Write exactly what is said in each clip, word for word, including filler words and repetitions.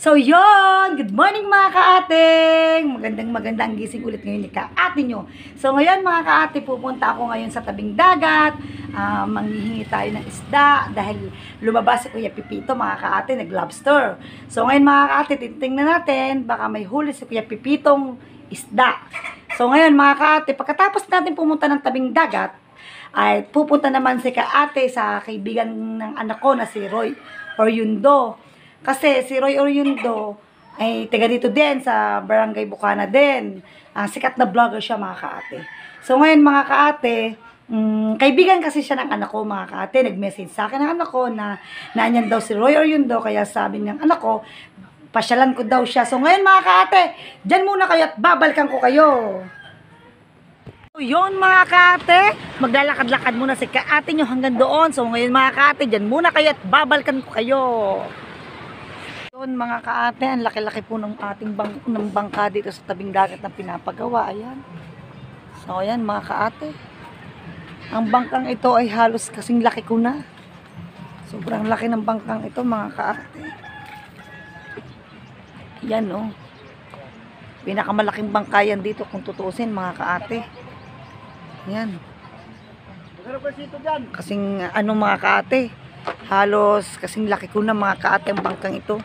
So yon, good morning mga kaating. Magandang magandang gising ulit ngayon ni kaate nyo. So ngayon mga kaate, pupunta ako ngayon sa tabing dagat. Uh, manghihingi tayo ng isda dahil lumabas si Kuya Pipito mga kaate, nag-lobster. So ngayon mga kaate, titingnan natin, baka may huli si Kuya Pipitong isda. So ngayon mga kaate, pagkatapos natin pumunta ng tabing dagat, ay pupunta naman si kaate sa kaibigan ng anak ko na si Roy Oriundo. Kasi si Roy Oriundo ay taga dito din sa Barangay Bukana din. Uh, sikat na vlogger siya mga kaate. So ngayon mga kaate, um, kaibigan kasi siya ng anak ko mga kaate. Nag-message sa akin ng anak ko na nanyan daw si Roy Oriundo. Kaya sabi ng anak ko, pasyalan ko daw siya. So ngayon mga kaate, dyan muna kayo at babalikan ko kayo. So yun mga kaate, maglalakad-lakad muna si kaate nyo hanggang doon. So ngayon mga kaate, dyan muna kayo at babalikan ko kayo. Yun mga kaate, ang laki-laki po ng ating bang, ng bangka dito sa tabing dagat na pinapagawa. Ayan. So ayan mga kaate. Ang bangkang ito ay halos kasing laki ko na. Sobrang laki ng bangkang ito mga kaate. Yan o. Oh. Pinakamalaking bangka yan dito kung tutusin mga kaate. Yan. Kasing ano mga kaate. Halos kasing laki ko na mga kaate ang bangkang ito.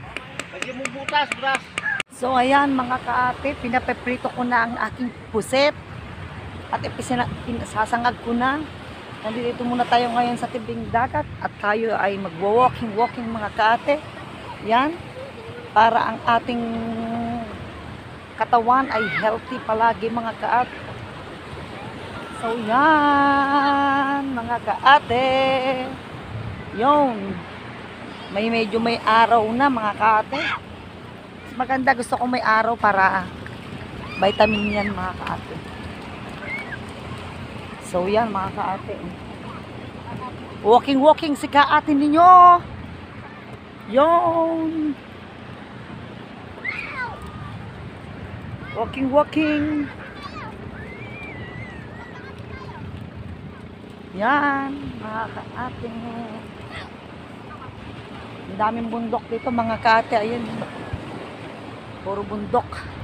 So ayan mga kaate, pinapeprito ko na ang aking puset at ipinasasangag ko na. Nandito muna tayo ngayon sa tibing dagat at tayo ay magwo-walking walking mga kaate. Yan, para ang ating katawan ay healthy palagi mga kaate. So yan mga kaate, yung may medyo may araw na mga kaate. Maganda, gusto ko may araw para vitamin yan mga kaate. So yan mga kaate, walking walking si kaate ninyo. Yung walking walking. Yan mga kaate. Ang daming bundok dito mga kaate. Ayan, puro bundok.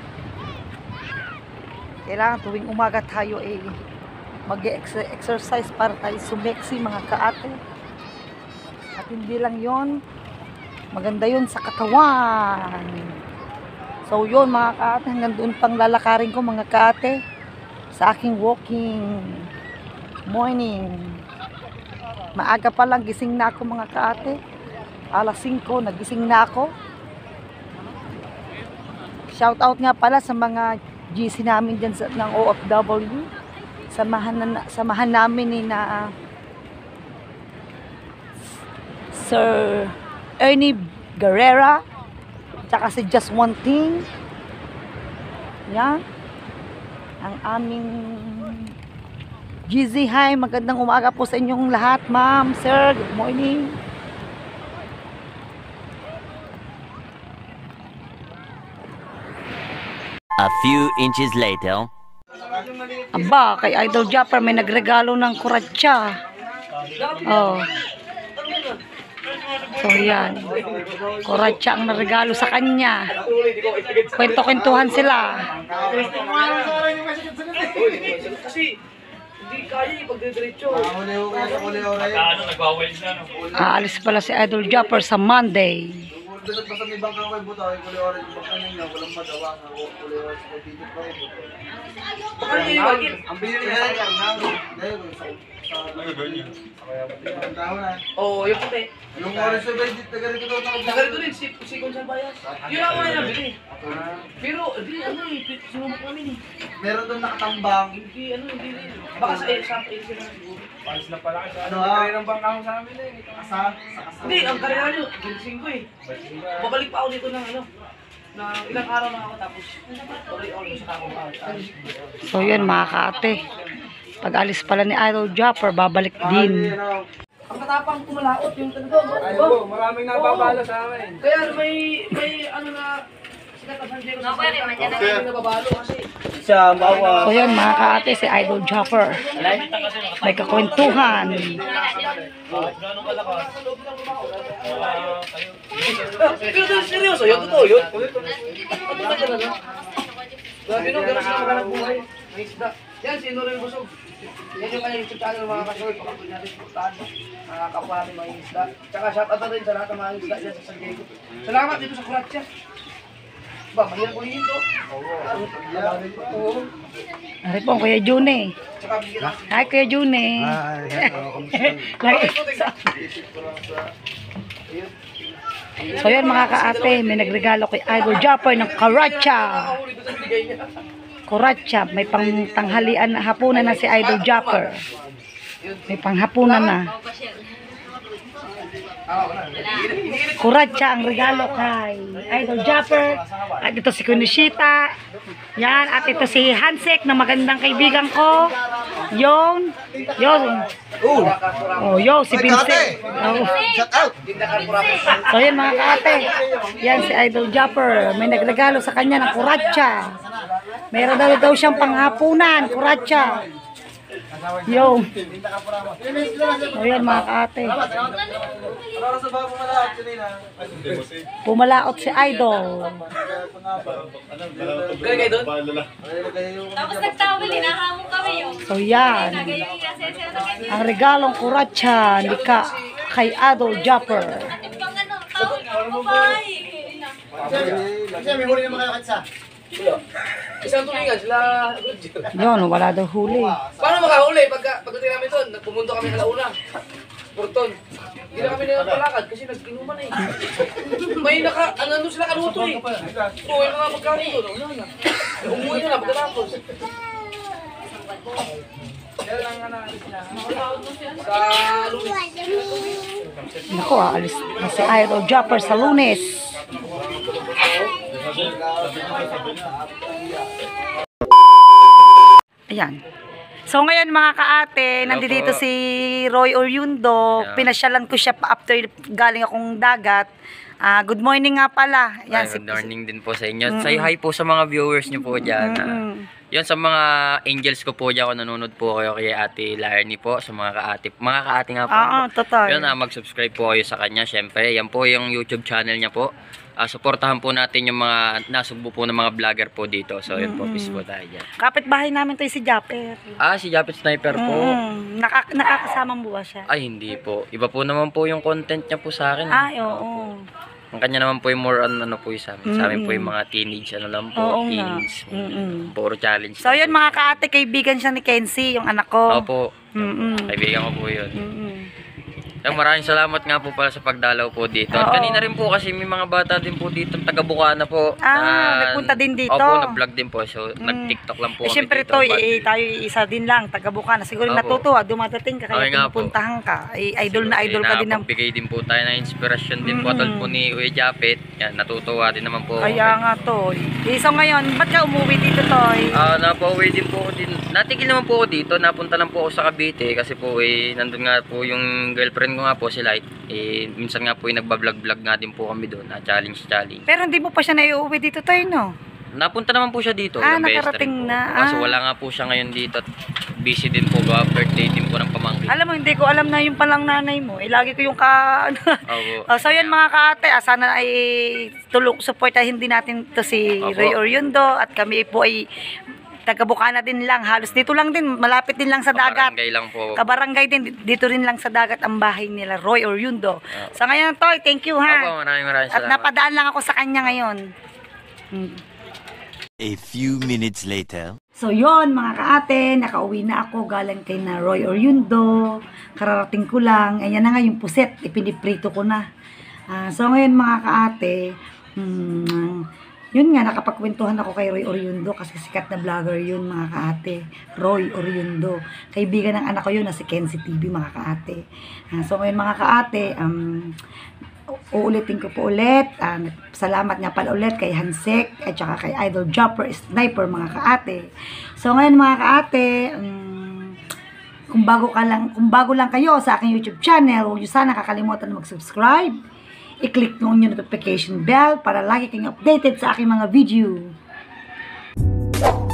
Kailangan tuwing umaga tayo eh mag-exercise para tayo sumeksi mga kaate. At hindi lang yon, maganda yun sa katawan. So yun mga kaate, hanggang doon pang lalakarin ko mga kaate sa aking walking morning. Maaga pa lang gising na ako mga kaate. alas singko nagising na ako. Shout out nga pala sa mga G C namin dyan sa, ng O F W. Samahan, na, samahan namin ni na uh, Sir Ernie Guerrera, tsaka si Just One Thing. Yan ang aming G Z. Hi, magandang umaga po sa inyong lahat, ma'am, sir, good morning. A few inches later. Aba, kay Idol Japper may nagregalo ng kuratsa. Oh. So yan, kuratsa ang naregalo sa kanya. Kwento-kwentuhan sila. Aalis pala si Idol Japper sa Monday. Dapat basta may bangka ko yung buto, yung kulay orange yung bangka niya, walang magawa nga ako, kulay orange yung dito pa yung buto. Ang bilhin niya sa karnang, dahil sa ang dahon na. Oo, yung puti. Yung orange yung dito, taga-rito daw na. Taga-rito din, si Gonzalo Bayas. Yun ako na nabili. Pero, di ano eh, sinumok namin eh. Meron doon nakatambang. Hindi, ano, hindi rin. Baka sa eh, sa eh, sila siguro. Palis na pala kasi. Ano ha? Ang bangka ko sa amin eh. Asa? Sa kasa. Hindi, ang karera nyo, ginsing ko eh. Babalik pa ako dito ng ano, na ilang araw na ako tapos babalik ako dito sa kakong araw. So yun mga kaate, pag alis pala ni Idol Japper, babalik din. Ang katapang kumalaot yung talaga. Ay po, maraming nababala sa amin. Kaya may, may ano na, sikat na San Diego sa salita. Hindi nababalo kasi. Siya, bawa. So yun mga kaate, si Idol Jopper. May kakwentuhan. Pero doon, seryoso, yun, totoo yun. Grabe no, gano'n sila maghanap buhay. May isda. Yan, si Noroy Busog. Yan yung kanyang YouTube channel mga kasoy. Pakapag natin suportahan mo. Nakakapwa natin mga isda. Tsaka shoutout na rin sa lahat ng mga isda dyan sa San Diego. Salamat dito sa Kuratsia. Ba, mahirap ulihin to. Oo. Ari po, Kuya June. Tsaka bigyan natin. Hi, Kuya June. Lagi. So yun mga kaate, may nagregalo kay Idol Jopper ng Karacha. Nakahuli doon sa bigay niya. Karacha, may pangtanghalian na hapunan na si Idol Jopper. May panghapunan na. Karacha ang regalo kay Idol Jopper. At ito si Kunishita. Yan, at ito si Hansek na magandang kaibigan ko. Yon, yon. Oh, yo, si Vincent. Oh. Shout out! So yan mga kaate, yan si Idol Jopper, may nagregalo sa kanya ng Karacha. Meron daw daw siyang panghapunan, Karacha. Yo. So yan mga kaate, Para sa bago malahap kanina. pumalaot si Idol. Kaya kayo doon? Tapos nagtawil, hinahamon kami yung. So yan, Nagayong yasesya na ganyan. ang regalong Karacha ni ka kay Idol Jopper. At pang ano, tawag ko ba? Kasi may huli naman kayo katsa. Isang tulingan sila. Yun, wala daw huli. Paano makahuli? Pagka, pagdating namin doon, nagpumunto kami alauna. Porton. Hindi na kami nagpalakad kasi nag-inuman eh. May naka, ano ano sila kaluto eh. Uwi na nga magkaluto. Wala na. Umuwi na na, pagkatapos. Sa Lunes. Naku, aalis na si Idol Jopper sa Lunes. Ayan. So ngayon mga kaate, nandito si Roy Oriundo. Pinasyalan ko siya pa after galing akong dagat. Ah, good morning nga pala. Ayan, Ay, si, good morning din po sa inyo. Say hi po sa mga viewers niyo po dyan. Mm-mm. Yan sa mga angels ko po dyan, kung nanonood po kayo kay Ate Larnie po, sa mga kaate, mga kaate nga po. Oo, totoo. Yun, ah, mag-subscribe po kayo sa kanya. Siyempre, yan po yung YouTube channel niya po. Ah, suportahan po natin yung mga nasugbo po ng mga vlogger po dito. So, yun po, peace po tayo dyan. Kapitbahay namin to si Japper. Ah, si Japet Sniper po. Mm, naka, nakakasama mo ba siya? Ay, hindi po. Iba po naman po yung content niya po sa akin. Ay, oo. Ang kanya naman po yung more on ano po yung sa amin. Sa amin po yung mga teenage ano lang po. Oo nga. Teens. Mm-mm. Puro challenge. So lang yun po. mga kaate, kaibigan siya ni Kenzie, yung anak ko. Opo. Mm-mm. Kaibigan ko po yun. Mm-mm. Kaya maraming salamat nga po pala sa pagdalaw po dito. At Oo. kanina rin po kasi may mga bata din po dito, taga Bukana po. Ah, nagpunta din dito. Opo, nag-vlog din po. So, Mm. nag-tiktok lang po Eh, kami syempre dito. to, But- eh, tayo isa din lang, taga Bukana. Siguro Opo. natutuwa, dumadating ka, Okay kaya nga po. pinupuntahan ka. Eh, idol na Siguro, idol eh, ka din ng... nakapagbigay din po tayo ng inspirasyon din po. Mm. Atol po ni Uwe Japet. Yan, natutuwa din naman po. Kaya nga to. Eh, so ngayon, ba't ka umuwi dito, Toy? Ah, napauwi din po ako din. Natigil naman po ako dito. Napunta lang po ako sa Cavite kasi po eh nandun nga po yung girlfriend ko nga po si Light. Eh minsan nga po yung nagba-vlog-vlog nga din po kami doon. Na challenge challenge. Pero hindi mo pa siya naiuwi dito, Toy, no? Napunta naman po siya dito. Ah, ilang beses nakarating rin po. na. Kaso Ah. wala nga po siya ngayon dito. At busy din po ba birthday din po ng pamangkin. Alam mo, hindi ko alam na yung palang nanay mo. Eh, lagi ko yung ka... Opo. Oh, so yun mga kaate, ah, sana ay tulong, supportahin din natin to si Opo. Roy Oriundo at kami po ay taga Bukana din lang, halos dito lang din, malapit din lang sa dagat. Kabarangay lang po. Kabarangay din, dito rin lang sa dagat ang bahay nila, Roy Oriundo. So ngayon, Toy, thank you Opo, ha. maraming maraming At salamat. napadaan lang ako sa kanya ngayon. Hmm. A few minutes later. So yon mga kaate, nakauwi na ako galing kay na Roy Oriundo. Kararating ko lang. Ayan na nga yung puset, ipiniprito ko na. Ah, so ngayon mga kaate, hmm, yun nga, nakapagkwentuhan ako kay Roy Oriundo kasi sikat na vlogger yun mga kaate. Roy Oriundo. Kaibigan ng anak ko yun na si Kenzie T V mga kaate. Ah, so ngayon mga kaate, um, uulitin ko po ulit. Uh, salamat nga pala ulit kay Hansek at saka kay Idol Jopper Sniper mga kaate. So ngayon mga kaate, um, kung bago ka lang, kung bago lang kayo sa aking YouTube channel, huwag niyo sana kakalimutan na mag-subscribe. i-click nyo yung notification bell para lagi kayong updated sa aking mga video.